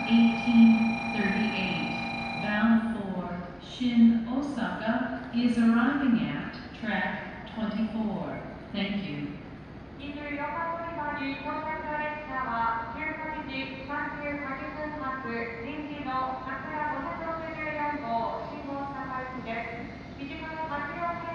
1838, bound for Shin, Osaka, is arriving at track 24. Thank you. 24番乗り場に到着の列車は18時38分発臨時の桜564号新大阪行きです。短め8両